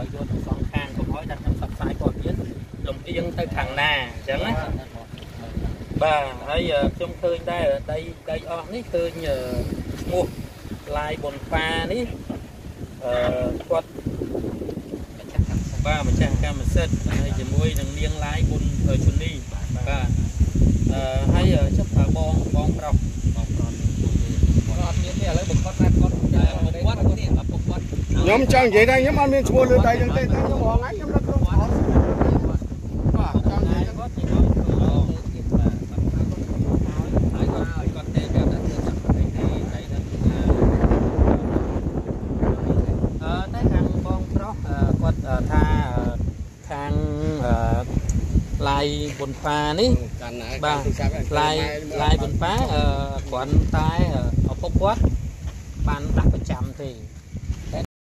ត្រូវយកទៅសងខាងកុំឲ្យថាខ្ញុំសបផ្សាយព័ត៌មានលំអៀងទៅខាងណាអញ្ចឹងណាបាទហើយខ្ញុំឃើញដែរដីអស់នេះឃើញឈ្មោះឡាយប៊ុនប៉ានេះគាត់បាទម្ចាស់កម្មសិទ្ធិហើយជាមួយនឹងនាងឡាយប៊ុនជូនីបាទហើយចុះថាបងប្រុសអត់មានទេឥឡូវបង្កត់ណាត់គាត់នេះខ្ញុំចង់និយាយថាខ្ញុំអត់មានឈ្មោះលើដៃចឹងទេតែខ្ញុំហងៃខ្ញុំរត់ក្នុងខោបាទចង់និយាយគាត់ទីនោះហើយគាត់ទេប្រាប់ថាធ្វើចាប់ដៃតែខាងបងប្រុសគាត់ថាខាងឡាយប៊ុនប៉ានេះបាទឡាយប៊ុនប៉ាគ្រាន់តែឪពុកគាត់បានដាក់ប្រចាំទេ